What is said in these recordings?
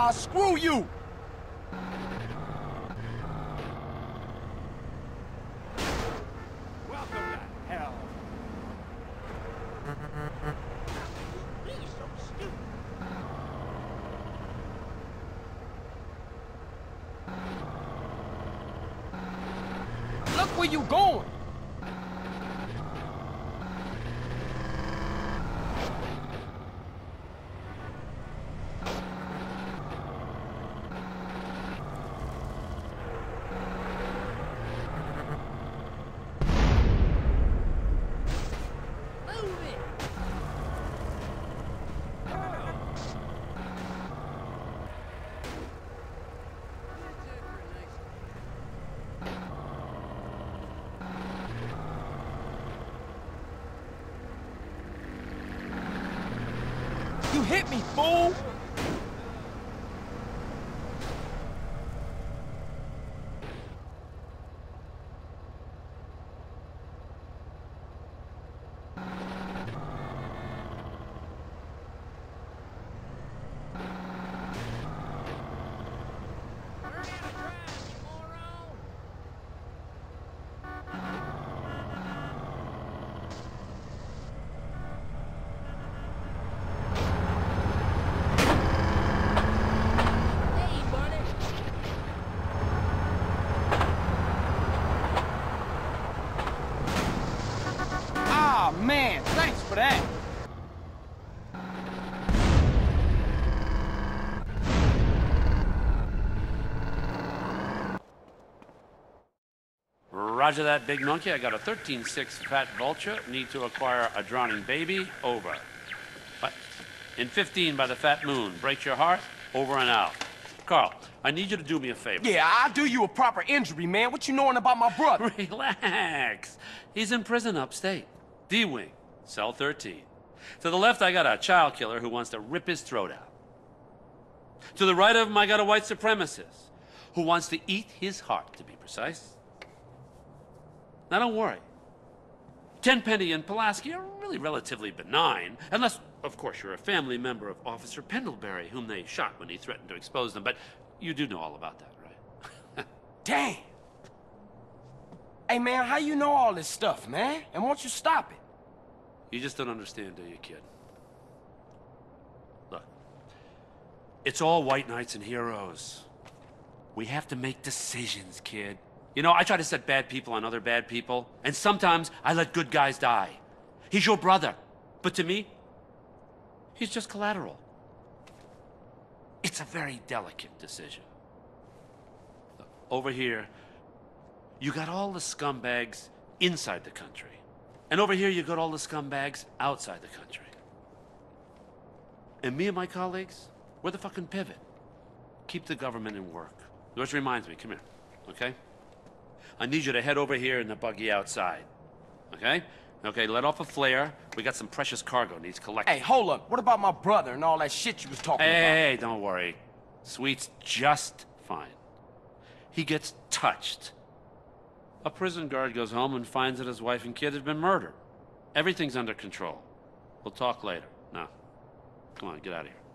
Ah, screw you! Welcome to hell. He's so stupid. Look where you going! You hit me, fool! Ah, man, thanks for that. Roger that, big monkey. I got a 13-6 fat vulture. Need to acquire a drowning baby. Over. What? In 15 by the fat moon. Breaks your heart. Over and out. Carl, I need you to do me a favor. Yeah, I'll do you a proper injury, man. What you knowing about my brother? Relax. He's in prison upstate. D-Wing, cell 13. To the left, I got a child killer who wants to rip his throat out. To the right of him, I got a white supremacist who wants to eat his heart, to be precise. Now, don't worry. Tenpenny and Pulaski are really relatively benign, unless, of course, you're a family member of Officer Pendlebury, whom they shot when he threatened to expose them. But you do know all about that, right? Damn! Hey, man, how you know all this stuff, man? And won't you stop it? You just don't understand, do you, kid? Look, it's all white knights and heroes. We have to make decisions, kid. You know, I try to set bad people on other bad people, and sometimes I let good guys die. He's your brother, but to me, he's just collateral. It's a very delicate decision. Look, over here, you got all the scumbags inside the country. And over here, you got all the scumbags outside the country. And me and my colleagues, we're the fucking pivot. Keep the government in work. Which reminds me, come here, okay? I need you to head over here in the buggy outside, okay? Okay, let off a flare. We got some precious cargo needs collecting. Hey, hold up. What about my brother and all that shit you was talking about? Hey, don't worry. Sweet's just fine. He gets touched. A prison guard goes home and finds that his wife and kid have been murdered. Everything's under control. We'll talk later. Now, come on, get out of here.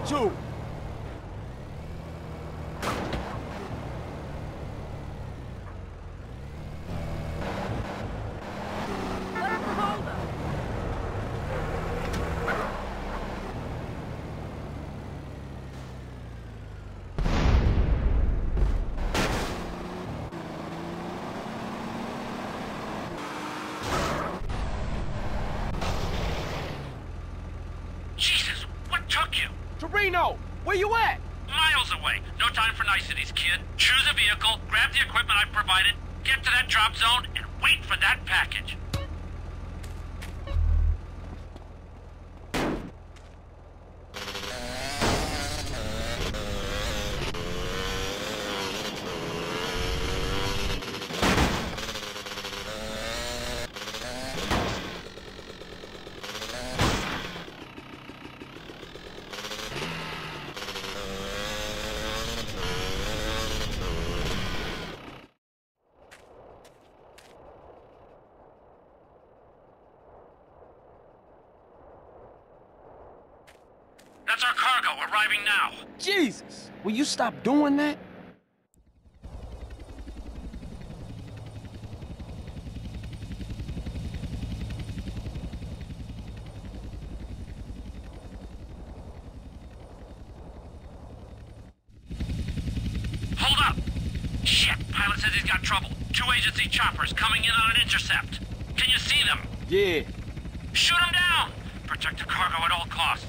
too. Jesus, what took you? Toreno, where you at? Miles away. No time for niceties, kid. Choose a vehicle, grab the equipment I've provided, get to that drop zone, and wait for that package. That's our cargo, arriving now. Jesus, will you stop doing that? Hold up! Shit, pilot says he's got trouble. 2 agency choppers coming in on an intercept. Can you see them? Yeah. Shoot them down! Protect the cargo at all costs.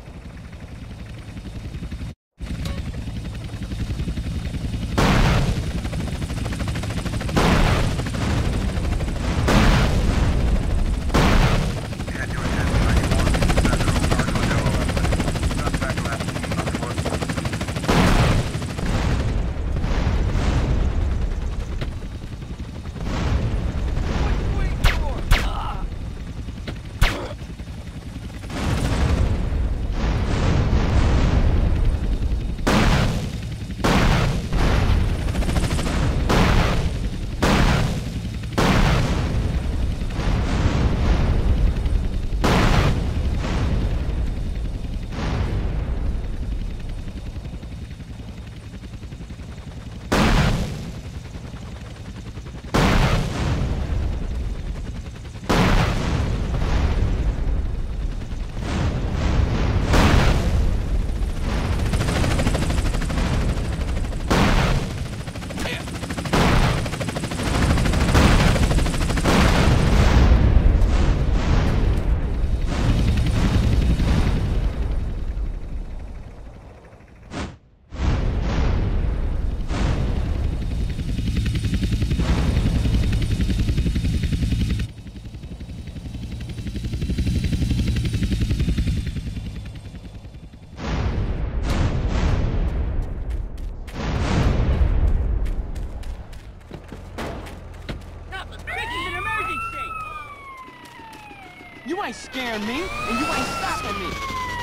You ain't scaring me, and you ain't stopping me.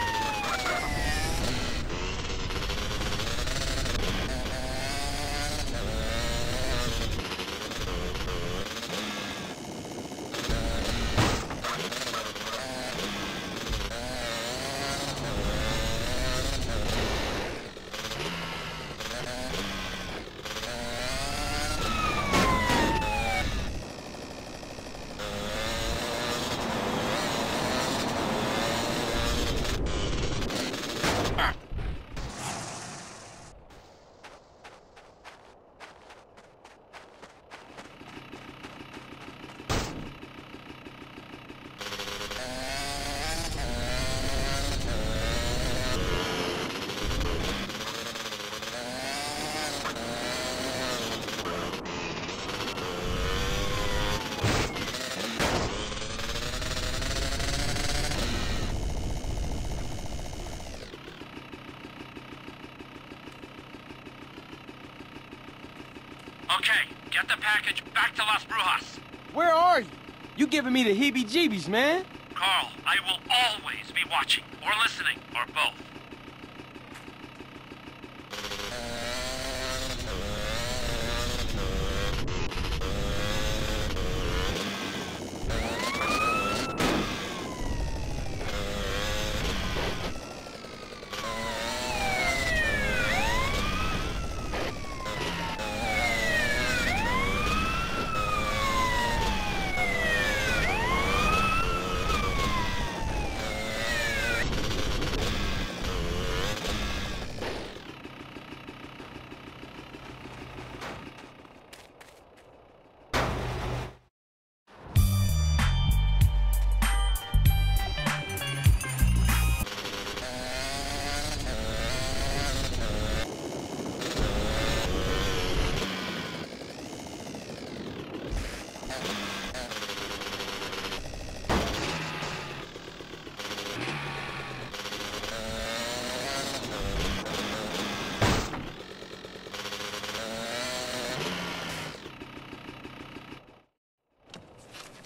Okay, get the package back to Las Brujas. Where are you? You giving me the heebie-jeebies, man. Carl, I will always be watching, or listening, or both.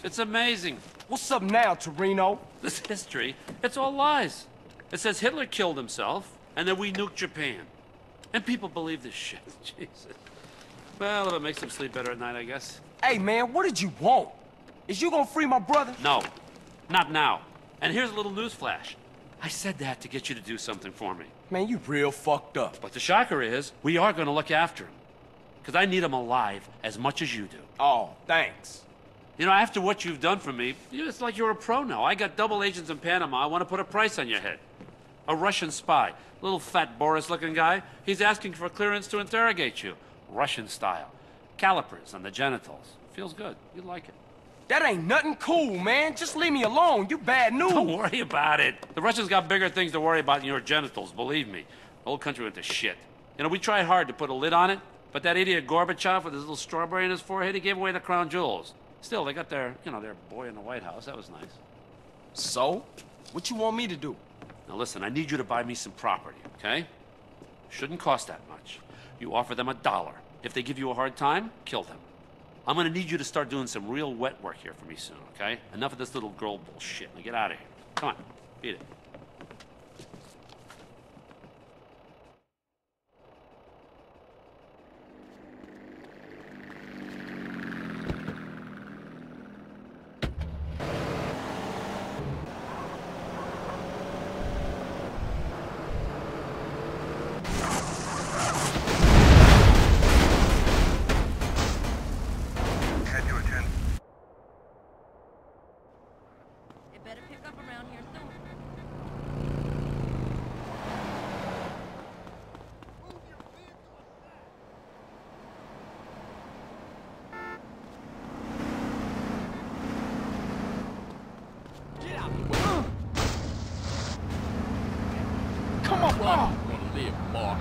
It's amazing. What's up now, Torino? This history, it's all lies. It says Hitler killed himself, and that we nuked Japan. And people believe this shit. Jesus. Well, if it makes them sleep better at night, I guess. Hey, man, what did you want? Is you gonna free my brother? No, not now. And here's a little news flash. I said that to get you to do something for me. Man, you real fucked up. But the shocker is, we are gonna look after him. Because I need him alive as much as you do. Oh, thanks. You know, after what you've done for me, it's like you're a pro now. I got double agents in Panama. I want to put a price on your head. A Russian spy, little fat Boris-looking guy. He's asking for clearance to interrogate you. Russian style. Calipers on the genitals. Feels good. You'd like it. That ain't nothing cool, man. Just leave me alone. You bad news. Don't worry about it. The Russians got bigger things to worry about than your genitals, believe me. The whole country went to shit. You know, we tried hard to put a lid on it, but that idiot Gorbachev with his little strawberry in his forehead, he gave away the crown jewels. Still, they got their boy in the White House. That was nice. So? What you want me to do? Now listen, I need you to buy me some property, okay? Shouldn't cost that much. You offer them $1. If they give you a hard time, kill them. I'm gonna need you to start doing some real wet work here for me soon, okay? Enough of this little girl bullshit. Now get out of here. Come on, beat it. Better pick up around here soon. Get out of the way. Come on, Run. Wanna live, Mark.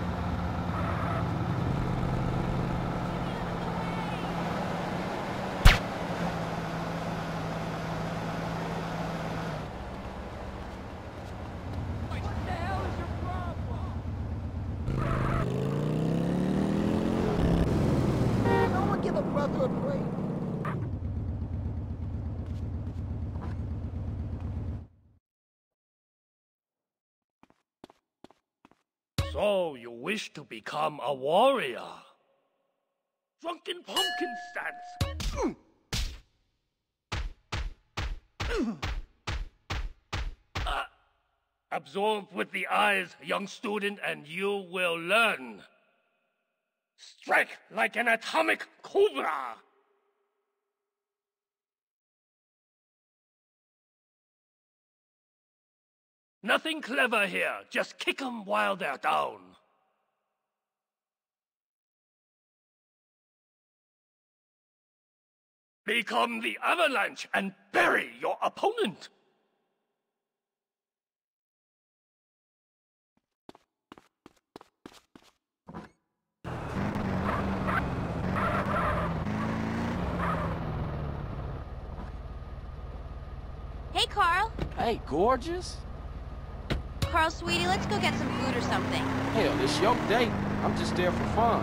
So, you wish to become a warrior? Drunken pumpkin stance! Absorb with the eyes, young student, and you will learn. Strike like an atomic cobra! Nothing clever here. Just kick 'em while they're down. Become the avalanche and bury your opponent. Hey, Carl. Hey, gorgeous. Carl, sweetie, let's go get some food or something. Hell, this your date. I'm just there for fun.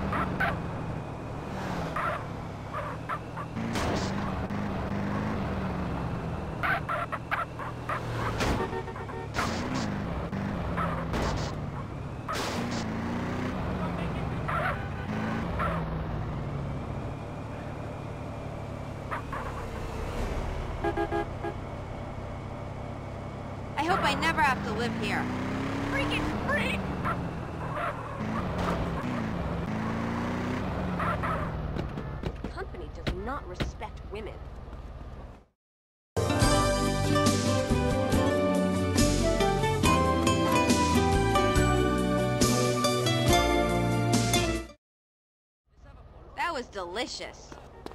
I hope I never have to live here. Freaking free! Company does not respect women. That was delicious.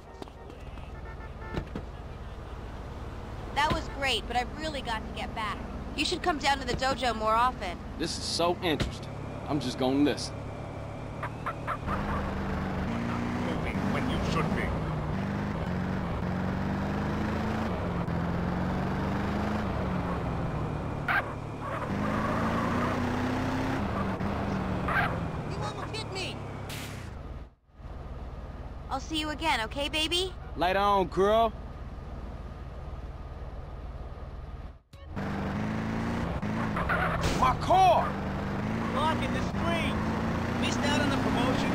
That was great, but I've really got to get back. You should come down to the dojo more often. This is so interesting. I'm just gonna listen. Moving when you should be. You almost hit me. I'll see you again, okay, baby? Later on, girl. blocking the street. Missed out on the promotion.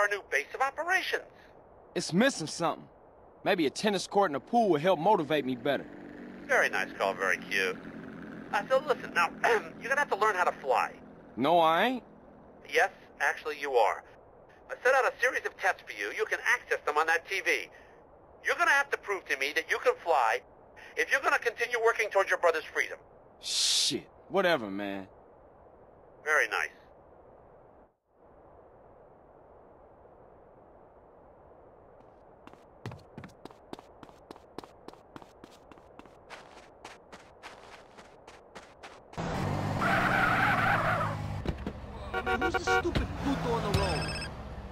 our new base of operations. It's missing something. Maybe a tennis court and a pool will help motivate me better. Very nice, Carl. Very cute. So listen, now, you're gonna have to learn how to fly. No, I ain't. Yes, actually you are. I set out a series of tests for you. You can access them on that TV. You're gonna have to prove to me that you can fly if you're gonna continue working towards your brother's freedom. Shit. Whatever, man. Very nice. Who's the stupid puto on the road?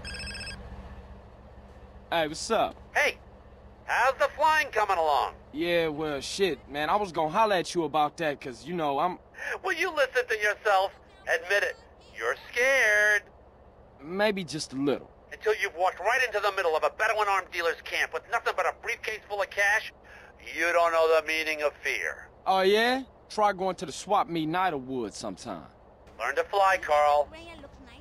Hey, what's up? Hey, how's the flying coming along? Yeah, well, shit, man. I was gonna holler at you about that, 'cause, you know, I'm... Will you listen to yourself? Admit it. You're scared. Maybe just a little. Until you've walked right into the middle of a Bedouin armed dealer's camp with nothing but a briefcase full of cash, you don't know the meaning of fear. Oh, yeah? Try going to the swap meet in Idlewood sometime. Learn to fly, Carl. Raya looks nice.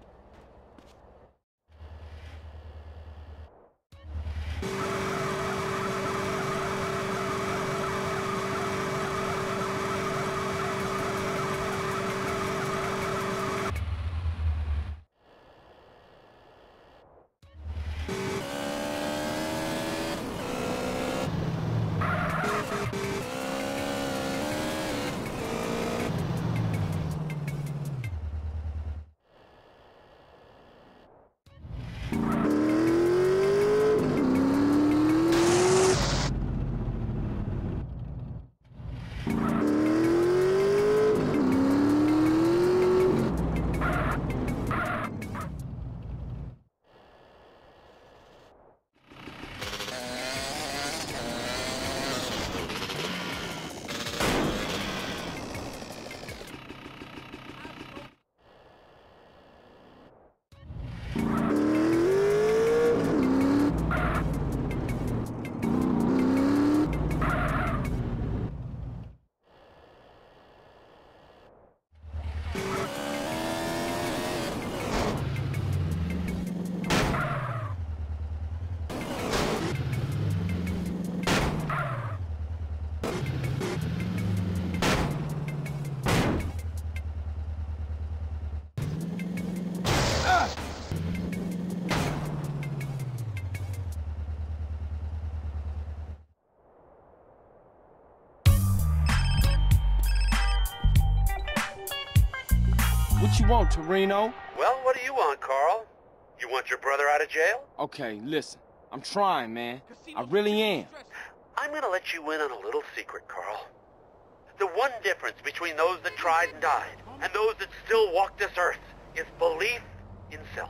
What you want, Torino? Well, what do you want, Carl? You want your brother out of jail? Okay, listen. I'm trying, man. I really am. I'm gonna let you in on a little secret, Carl. The one difference between those that tried and died and those that still walk this earth is belief in self.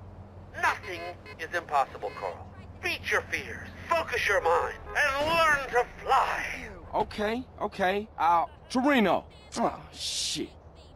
Nothing is impossible, Carl. Beat your fears, focus your mind, and learn to fly. Okay. Torino! Oh, shit.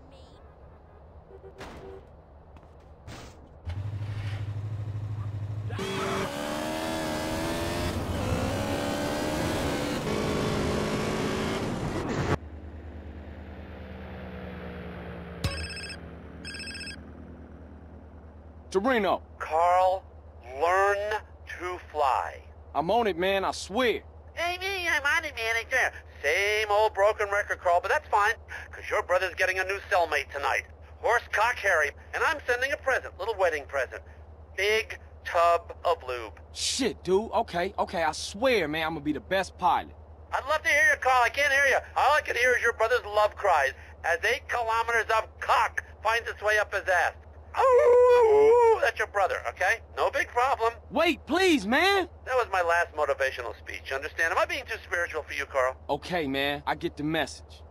Torino! Carl, learn to fly. I'm on it, man, I swear. Hey, me, I'm on it, man. It's there. Same old broken record, Carl, but that's fine, because your brother's getting a new cellmate tonight. Horsecock Harry, and I'm sending a present, little wedding present. Big tub of lube. Shit, dude. Okay, I swear, man, I'm gonna be the best pilot. I'd love to hear you, Carl. I can't hear you. All I can hear is your brother's love cries as 8 kilometers of cock finds its way up his ass. Oh, that's your brother, okay? No big problem. Wait, please, man! That was my last motivational speech, understand? Am I being too spiritual for you, Carl? Okay, man, I get the message.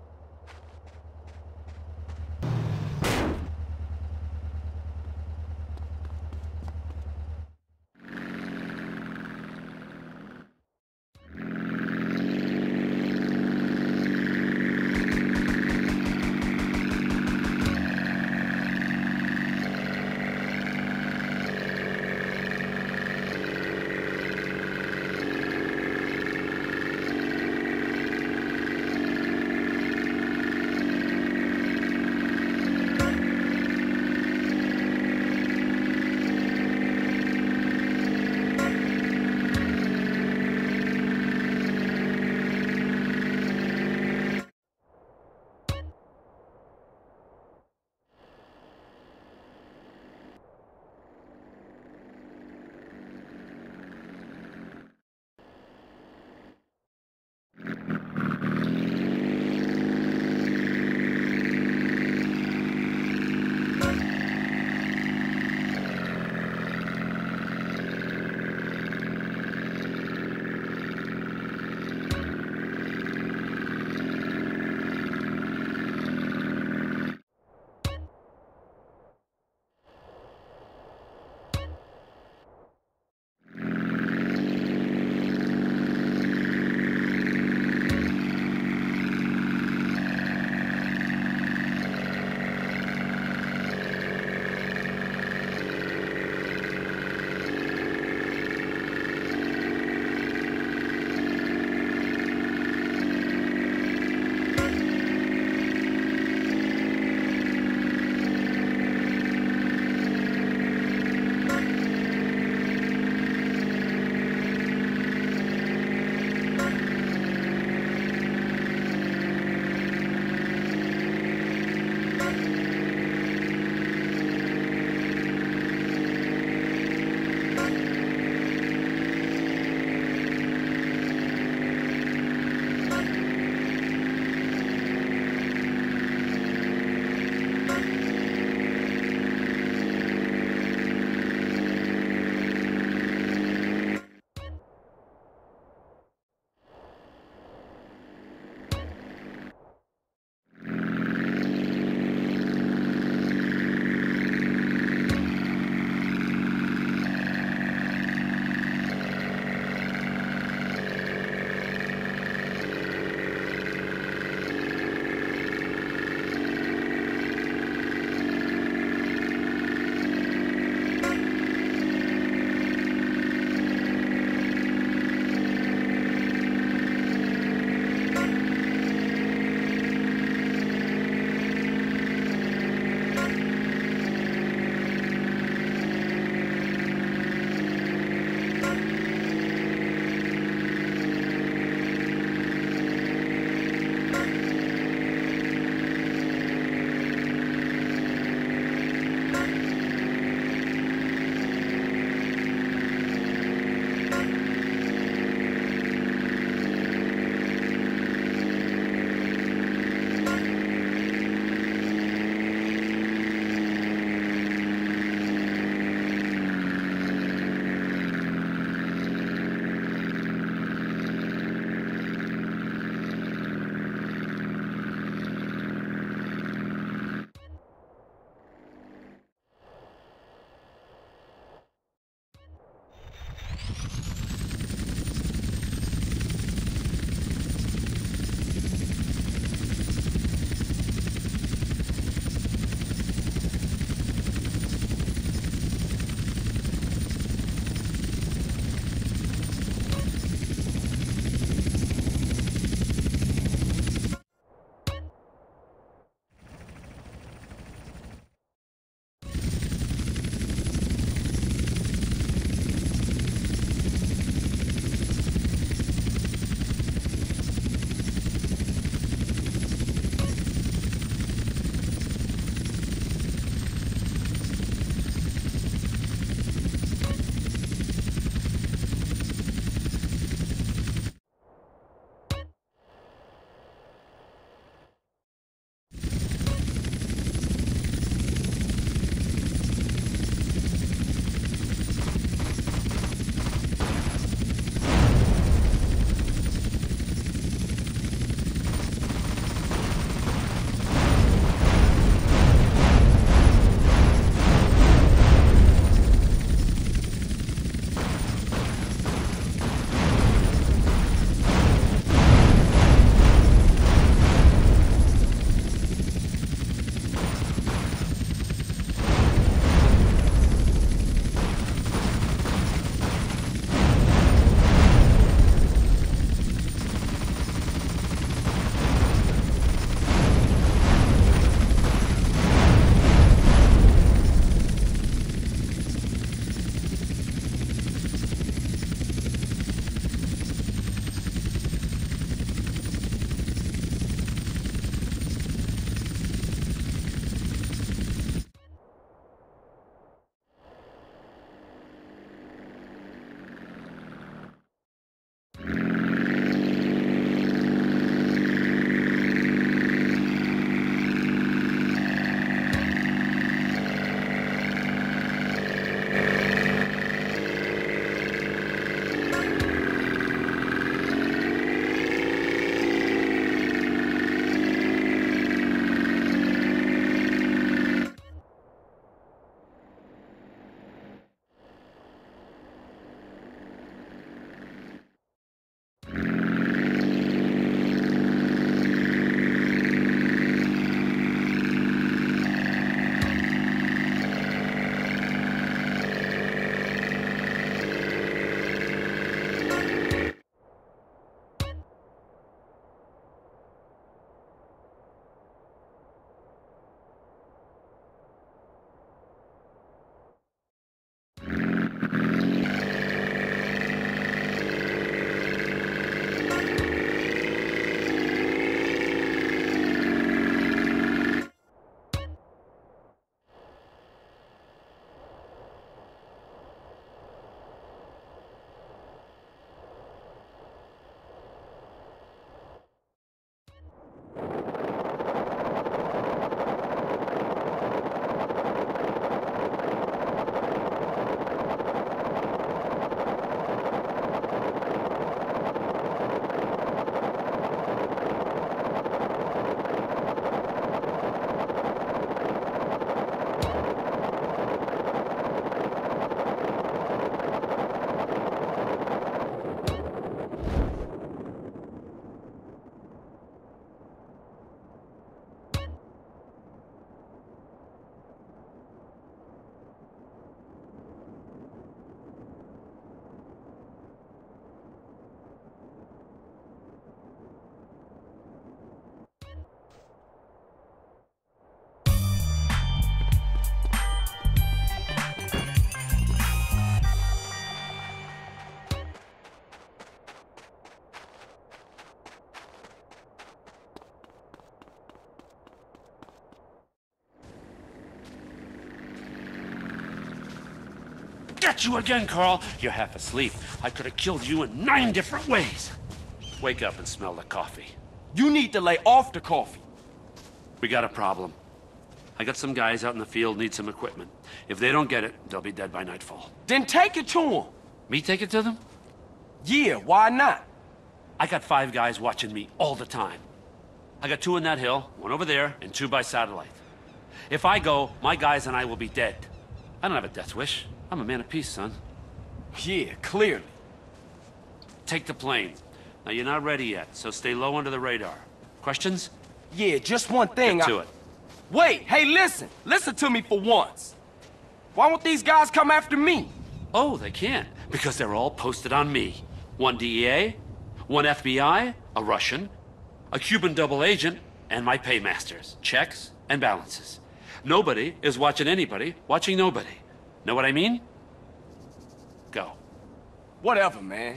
Get you again, Carl. You're half asleep. I could have killed you in 9 different ways. Wake up and smell the coffee. You need to lay off the coffee. We got a problem. I got some guys out in the field need some equipment. If they don't get it, they'll be dead by nightfall. Then take it to them. Me take it to them? Yeah, why not? I got 5 guys watching me all the time. I got 2 in that hill, 1 over there, and 2 by satellite. If I go, my guys and I will be dead. I don't have a death wish. I'm a man of peace, son. Yeah, clearly. Take the plane. Now, you're not ready yet, so stay low under the radar. Questions? Yeah, just one thing. Get to it. Wait, hey, listen. Listen to me for once. Why won't these guys come after me? Oh, they can't, because they're all posted on me. 1 DEA, 1 FBI, a Russian, a Cuban double agent, and my paymasters. Checks and balances. Nobody is watching anybody, watching nobody. Know what I mean? Go. Whatever, man.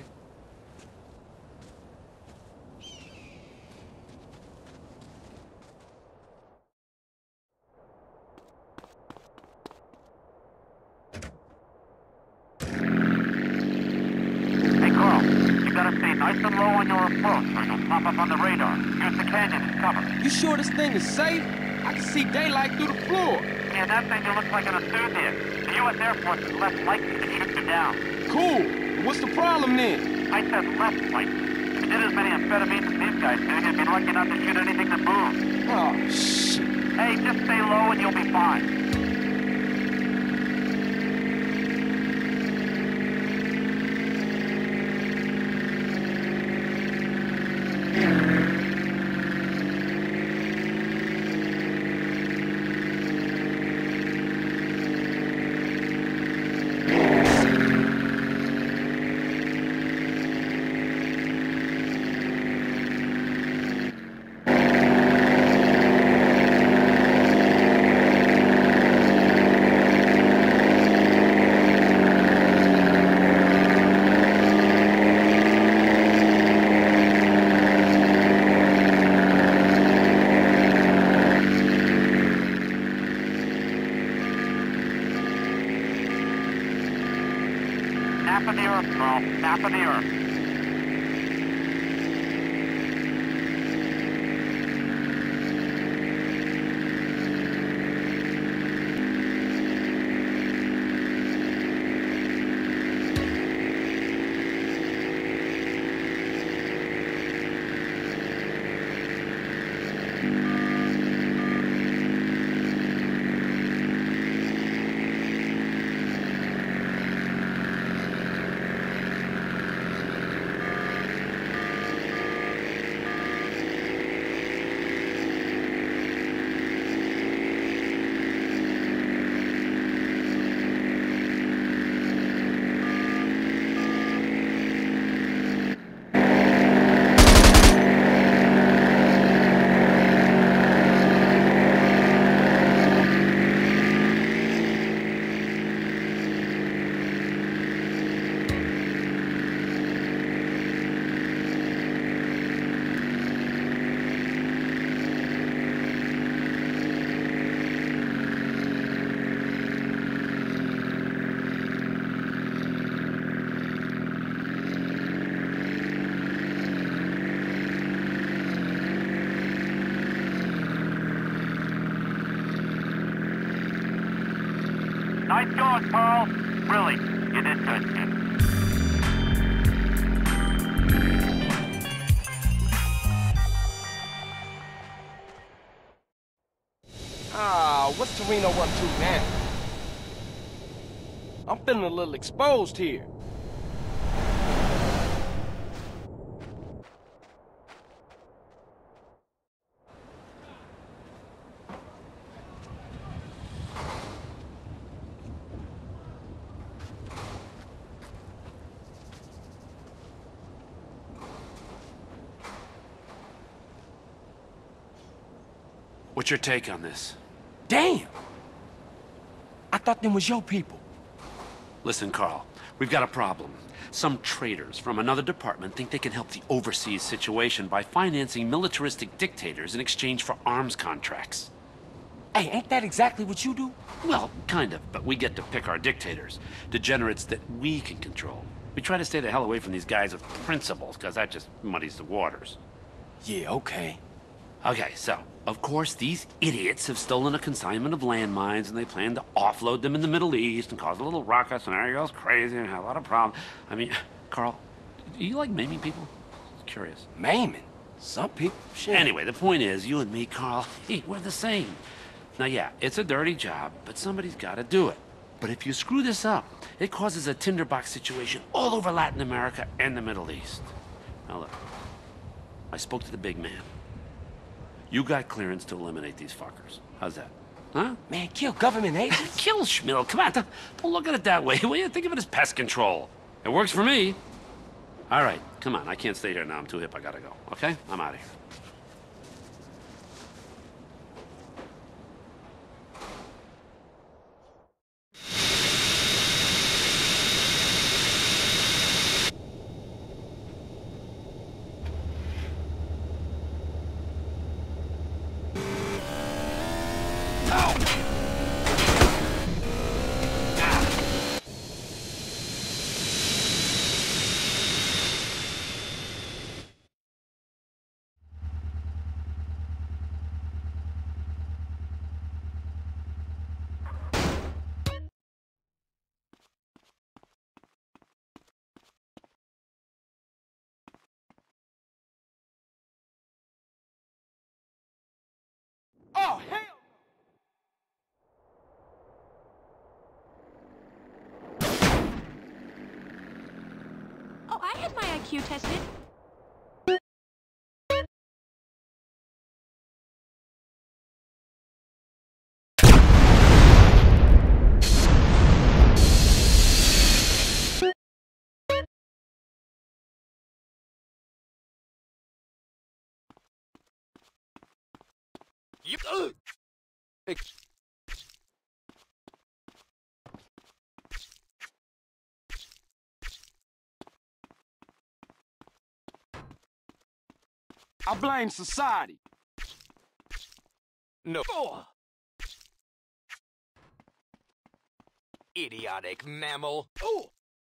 Hey, Carl, you gotta stay nice and low on your approach or you'll pop up on the radar. Use the canyon as cover. You sure this thing is safe? I can see daylight through the floor. Yeah, that thing looks like an enthusiast. The U.S. Air Force is less likely to shoot you down. Cool. What's the problem then? I said less likely. If you did as many amphetamines as these guys did, you'd be lucky not to shoot anything that moves. Oh, shit. Hey, just stay low and you'll be fine. Map of the Earth, Carl. Map of the Earth. Nice going, Carl. Really, you did good, kid. What's Toreno up to now? I'm feeling a little exposed here. What's your take on this? Damn! I thought them was your people. Listen, Carl, we've got a problem. Some traitors from another department think they can help the overseas situation by financing militaristic dictators in exchange for arms contracts. Hey, ain't that exactly what you do? Well, kind of, but we get to pick our dictators. Degenerates that we can control. We try to stay the hell away from these guys with principles, because that just muddies the waters. Yeah, okay. Okay, so, of course, these idiots have stolen a consignment of landmines, and they plan to offload them in the Middle East and cause a little ruckus, and everybody goes crazy and have a lot of problems. I mean, Carl, do you like maiming people? Curious. Maiming? Some people, shit. Anyway, the point is, you and me, Carl, we're the same. Now, yeah, it's a dirty job, but somebody's got to do it. But if you screw this up, it causes a tinderbox situation all over Latin America and the Middle East. Now, look, I spoke to the big man. You got clearance to eliminate these fuckers. How's that? Huh? Man, kill government agents? Kill Schmill. Come on, don't look at it that way. Will you? Think of it as pest control. It works for me. All right, come on. I can't stay here now. I'm too hip. I gotta go. Okay? I'm out of here. Oh, hell! Oh, I had my IQ tested. I blame society. No. Idiotic mammal. Oh.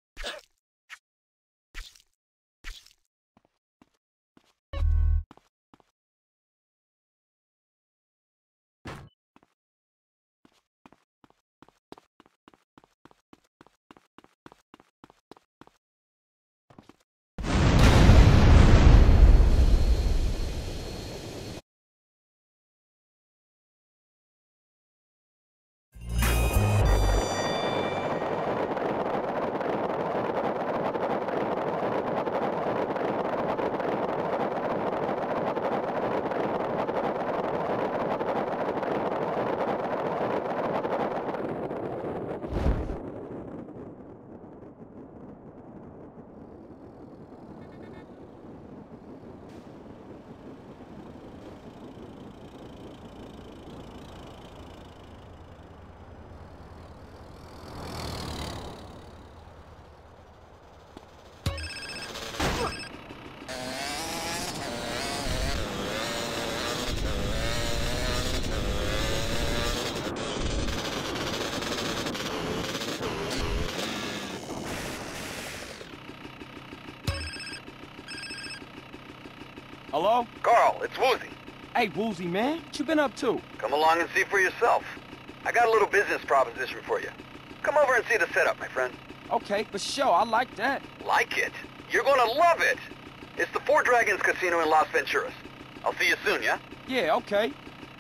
Hello? Carl, it's Woozy. Hey, Woozy, man. What you been up to? Come along and see for yourself. I got a little business proposition for you. Come over and see the setup, my friend. Okay, for sure. I like that. Like it? You're gonna love it! It's the Four Dragons Casino in Las Venturas. I'll see you soon, yeah? Yeah, okay.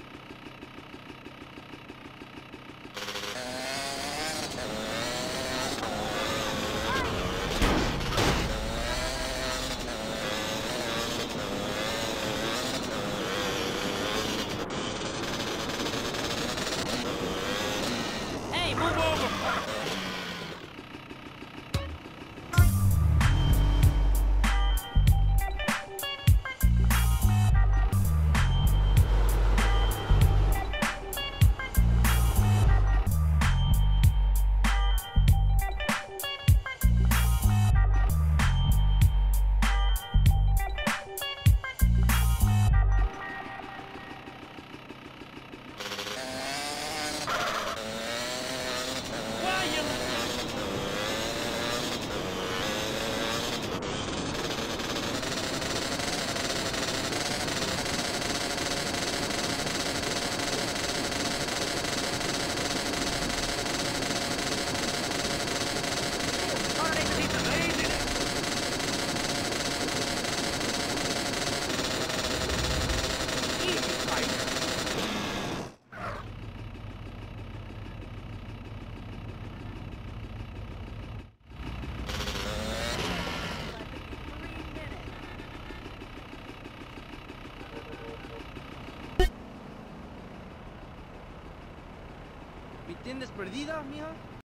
Hey, move over! ¿Me entiendes perdida, mija?